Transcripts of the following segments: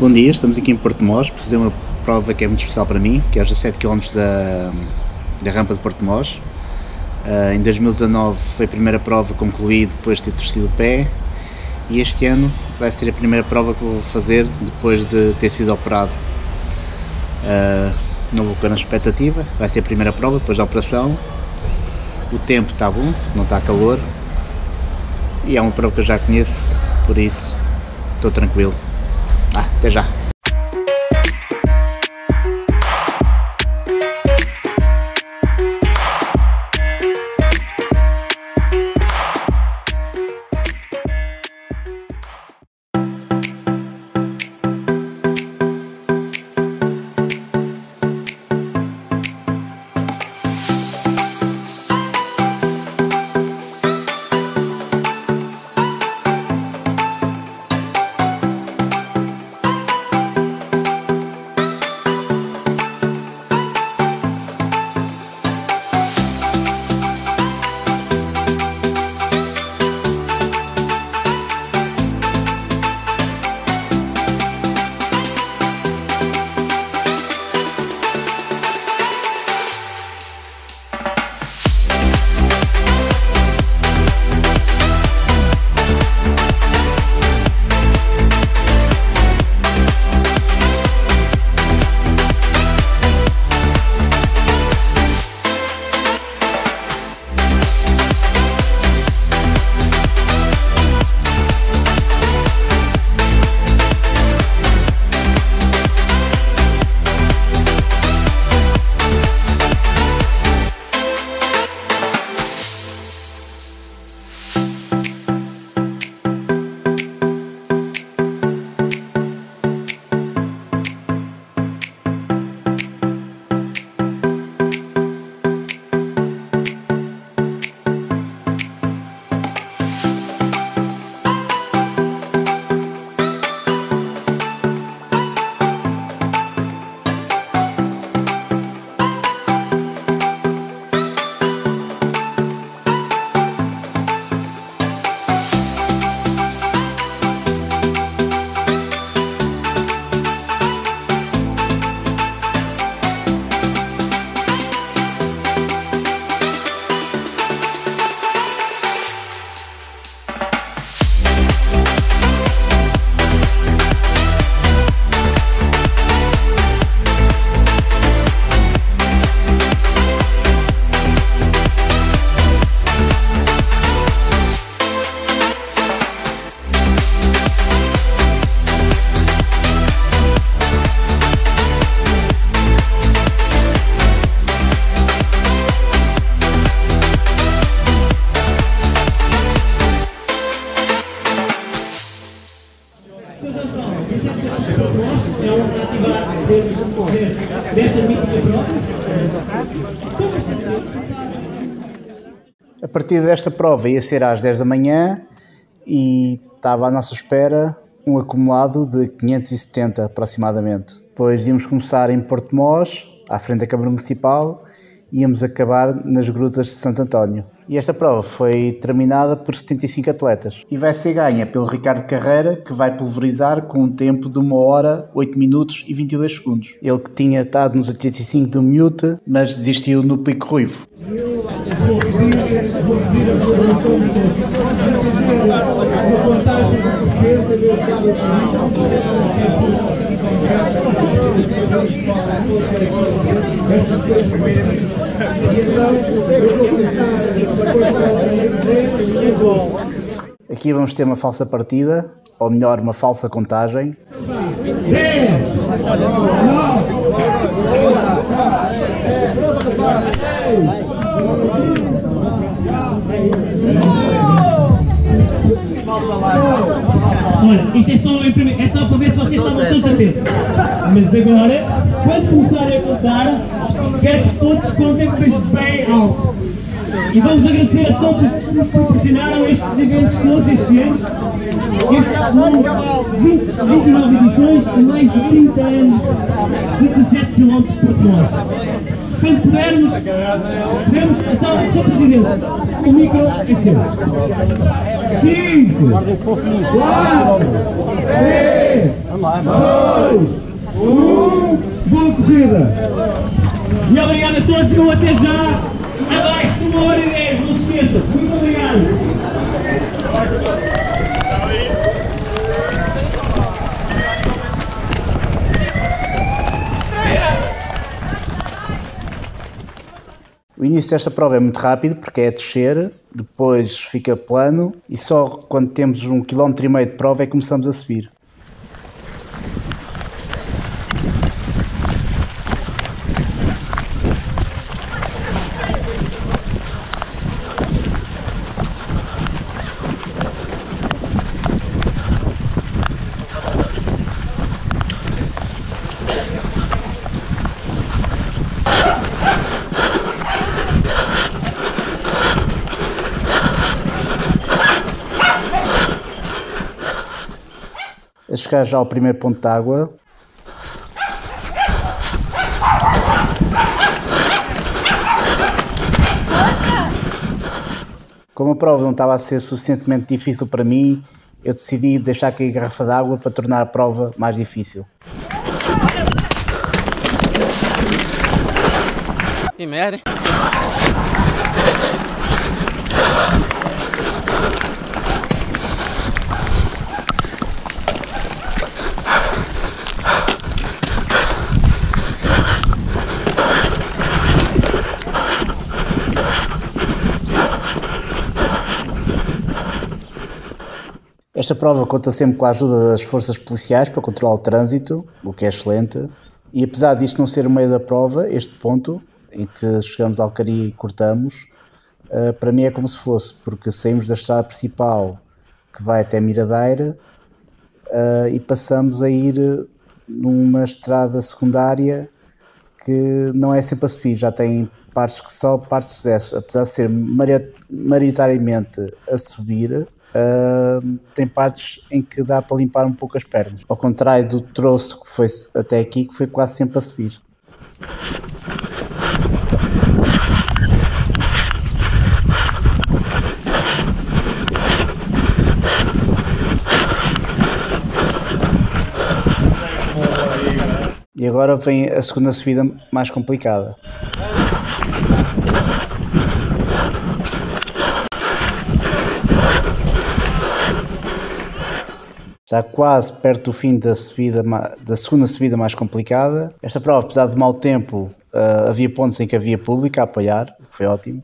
Bom dia, estamos aqui em Porto Mós para fazer uma prova que é muito especial para mim, que é os 17 km da rampa de Porto Mós. Em 2019 foi a primeira prova que concluí depois de ter torcido o pé, e este ano vai ser a primeira prova que vou fazer depois de ter sido operado. Não vou com a expectativa, vai ser a primeira prova depois da operação. O tempo está bom, não está calor, e é uma prova que eu já conheço, por isso estou tranquilo. Até já! A partida desta prova ia ser às 10 da manhã e estava à nossa espera um acumulado de 570 aproximadamente. Depois íamos começar em Porto Mós, à frente da Câmara Municipal, e íamos acabar nas Grutas de Santo António. E esta prova foi terminada por 75 atletas e vai ser ganha pelo Ricardo Carreira, que vai pulverizar com um tempo de 1 hora, 8 minutos e 22 segundos. Ele que tinha estado nos 85 do Mute, mas desistiu no Pico Ruivo. Aqui vamos ter uma falsa partida, ou melhor, uma falsa contagem. Olha, isto é só para ver se vocês estavam todos atentos. Mas agora, quando começarem a contar, quero que todos contem bem alto. E vamos agradecer a todos os que nos proporcionaram estes eventos todos estes anos. Estes são 29 edições e mais de 30 anos de 17 km por nós. quando pudermos, Sr. Presidente, o micro é seu. 5, 4, 3, 2, 1, boa corrida! E obrigado a todos, eu até já, abaixo de 1h10, não se esqueçam. Muito obrigado! O início desta prova é muito rápido porque é a descer, depois fica plano e só quando temos 1,5 km de prova é que começamos a subir. A chegar já ao primeiro ponto de água, como a prova não estava a ser suficientemente difícil para mim, eu decidi deixar cair a garrafa de água para tornar a prova mais difícil. Que merda, hein? Esta prova conta sempre com a ajuda das forças policiais para controlar o trânsito, o que é excelente, e apesar disto não ser o meio da prova, este ponto em que chegamos a Alcaria e cortamos, para mim é como se fosse, porque saímos da estrada principal que vai até Miradeira e passamos a ir numa estrada secundária que não é sempre a subir, já tem partes que só partes dessas, apesar de ser maioritariamente a subir. Tem partes em que dá para limpar um pouco as pernas, ao contrário do troço que foi até aqui, que foi quase sempre a subir. E agora vem a segunda subida mais complicada. Já quase perto do fim da segunda subida mais complicada. Esta prova, apesar de mau tempo, havia pontos em que havia público a apoiar, o que foi ótimo.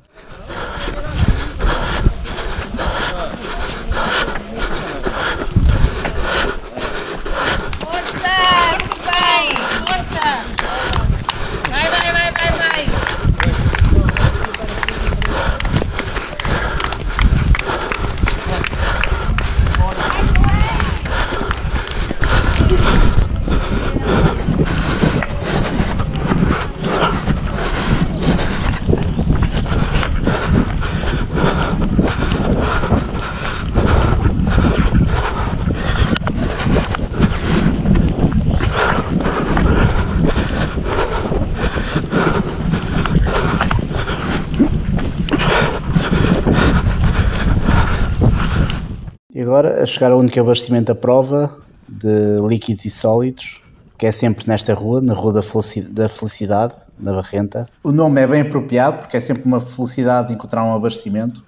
Força! Muito bem! Força! Vai! E agora a chegar ao único abastecimento da prova de líquidos e sólidos, que é sempre nesta rua, na Rua da Felicidade, na Barrenta. O nome é bem apropriado porque é sempre uma felicidade encontrar um abastecimento.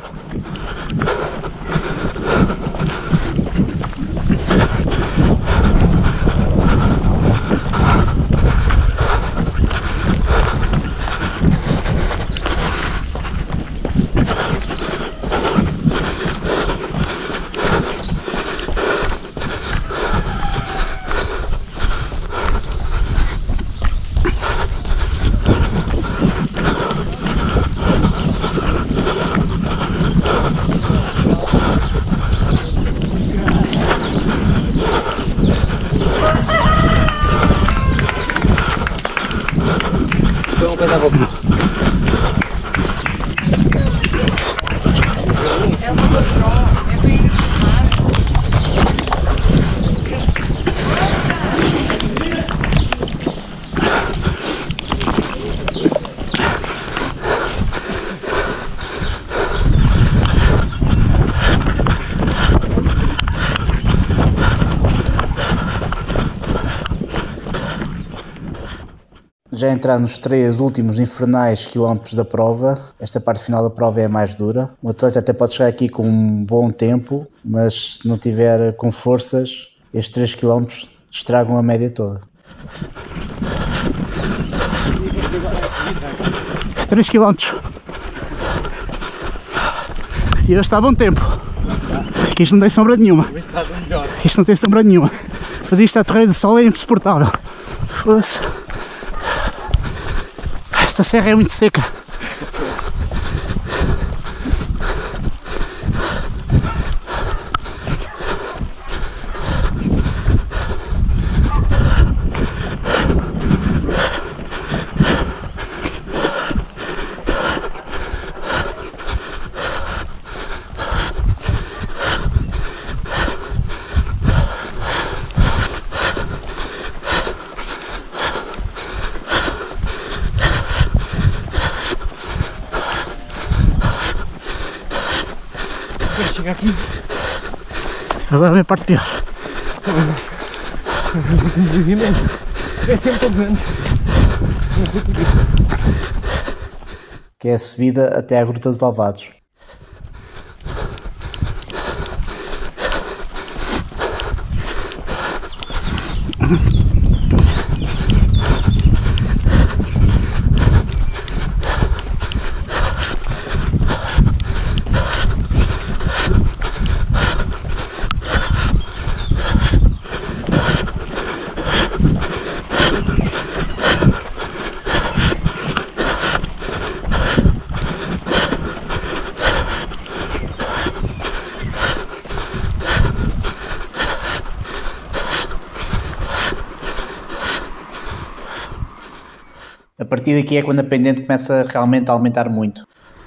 Vamos pegar a boca. já entrar nos 3 últimos infernais quilómetros da prova. Esta parte final da prova é a mais dura. O atleta até pode chegar aqui com um bom tempo, mas se não tiver com forças, estes 3 quilómetros estragam a média toda. 3 km. E hoje está a bom tempo. Que isto não tem sombra nenhuma. Isto não tem sombra nenhuma. Fazer isto a torreira de sol é insuportável. Foda-se. Esta serra é muito seca. Chega aqui. Agora vem a parte pior. É sempre todos anos. Que é a subida até à Gruta dos Alvados. A partir daqui é quando a pendente começa realmente a aumentar muito.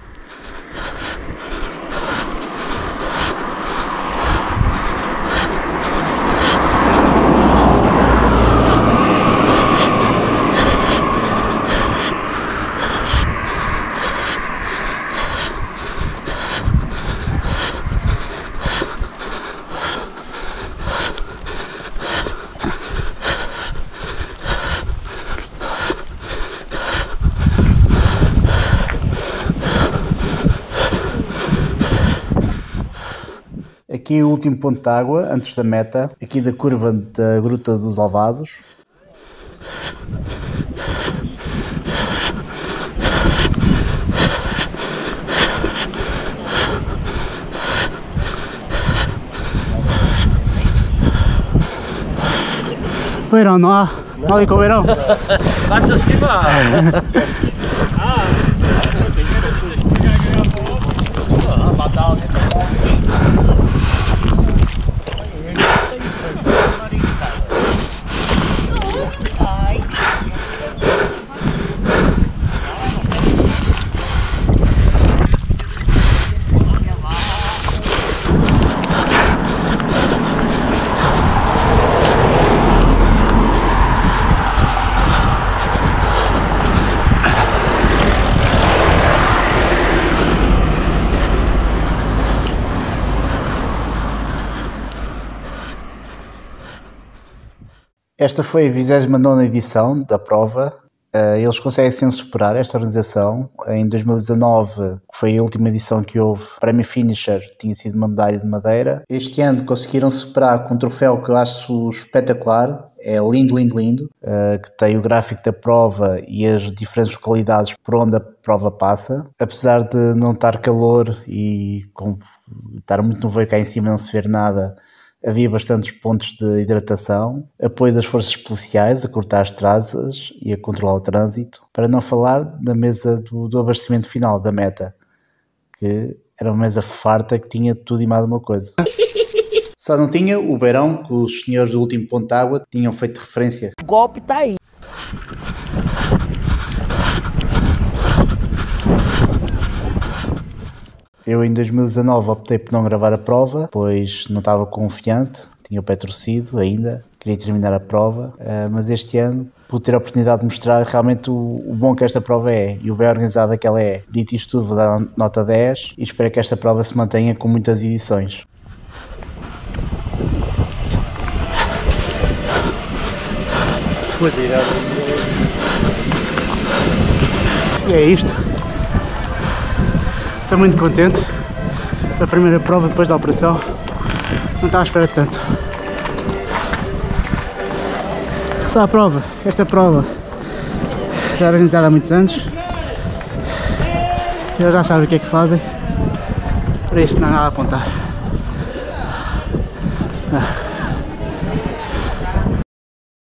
Aqui o último ponto de água, antes da meta, aqui da curva da Gruta dos Alvados. Beirão, não há ali com o beirão. Baixa acima. Esta foi a 29ª edição da prova. Eles conseguem sempre superar esta organização. Em 2019, que foi a última edição que houve, o prémio finisher tinha sido uma medalha de madeira. Este ano conseguiram superar com um troféu que eu acho espetacular. É lindo, lindo, lindo, que tem o gráfico da prova e as diferentes localidades por onde a prova passa. Apesar de não estar calor e estar muito no cá em cima não se ver nada, havia bastantes pontos de hidratação, apoio das forças policiais a cortar as trazas e a controlar o trânsito, para não falar da mesa do abastecimento final da meta, que era uma mesa farta que tinha tudo e mais uma coisa. Só não tinha o beirão que os senhores do último ponto de água tinham feito referência. O golpe tá aí. Eu em 2019 optei por não gravar a prova, pois não estava confiante, tinha o pé torcido ainda, queria terminar a prova, mas este ano pude ter a oportunidade de mostrar realmente o bom que esta prova é e o bem organizada que ela é. Dito isto tudo, vou dar nota 10 e espero que esta prova se mantenha com muitas edições. Pois é, E é isto. Estou muito contente. A primeira prova depois da operação. Não estava à espera de tanto. Só a prova. Esta prova já é organizada há muitos anos. Eles já sabem o que é que fazem. Por isso não há nada a apontar.